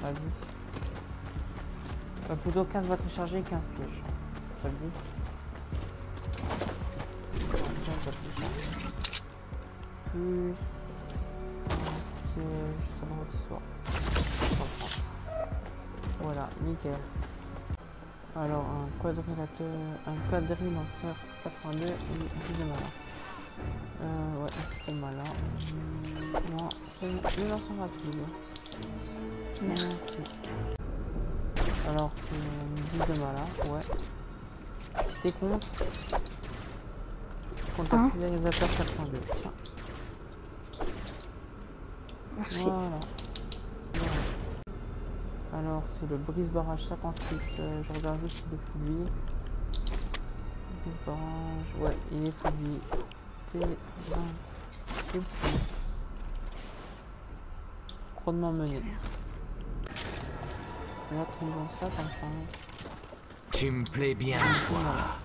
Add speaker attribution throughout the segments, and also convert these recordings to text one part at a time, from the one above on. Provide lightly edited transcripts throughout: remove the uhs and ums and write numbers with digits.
Speaker 1: Vas-y. Plutôt 15 batteries chargées et 15 pièges. Ça le dit. 15 batteries chargées. Plus 15 pièges, ça va rôtissoir. Voilà, nickel. Alors un quadrilanceur 82 et 10 de mana. Ouais, un système malin. Non, c'est une lanceur rapide. Merci. Alors c'est 10 de mana, ouais. T'es contre le pulvérisateur 82. Tiens.
Speaker 2: Merci.
Speaker 1: Voilà. Alors c'est le brise barrage 58. Je regarde juste s'il est full vie. Brise barrage, ouais, il est full vie. T20. Rondement mené. Là, trouvons ça comme ça.
Speaker 3: Tu me plais bien, toi.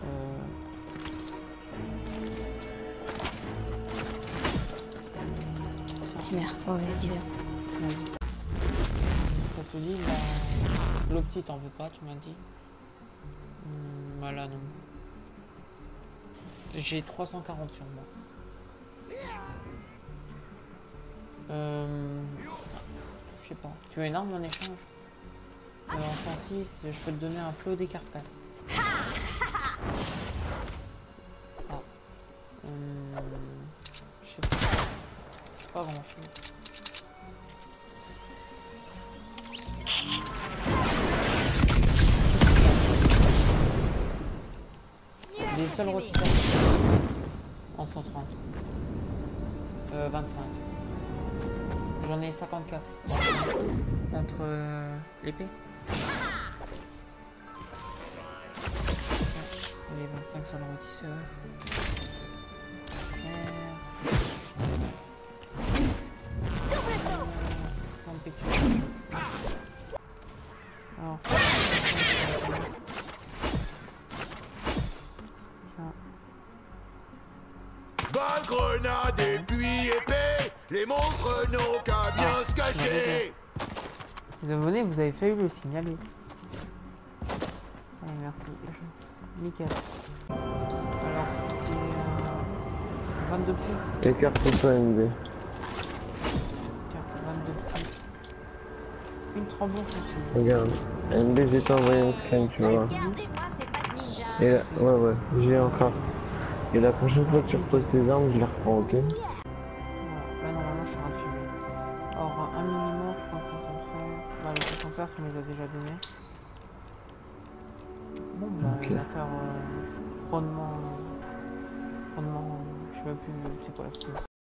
Speaker 2: Super. Oh, vas-y, viens.
Speaker 1: Ça te dit, l'opti, t'en veux pas, tu m'as dit. Voilà, non. J'ai 340 sur moi. Je sais pas. Tu veux une arme en échange? En 106, je peux te donner un flot des carcasses. Ah. Je sais pas. Pas grand chose. Des seuls rôtisseurs en 130. 25. J'en ai 54. Contre l'épée. Les 25 sur le rôtisseur. Tant pis. Alors.
Speaker 4: Balle, grenade et puis épée, les monstres n'ont qu'à bien se cacher.
Speaker 1: Les abonnés, vous avez failli le signaler. Allez, merci. Nickel. Alors, c'était 22 petits.
Speaker 5: Écarte-toi, MB.
Speaker 1: 22 petits. Une trombourg aussi.
Speaker 5: Regarde. MB, j'ai t'envoyé un scan, tu vois. Et là, ouais, j'ai encore. Et la prochaine fois que tu reposes tes armes, je les reprends, ok?
Speaker 1: Voilà. Là, normalement, je suis infirmier. Or, un minimum, je pense que ça s'en fait. Bah, le fait faire, tu me les as déjà donné. Bon, bah,
Speaker 5: Ok.
Speaker 1: on va faire rondement. Je sais même plus c'est quoi la suite.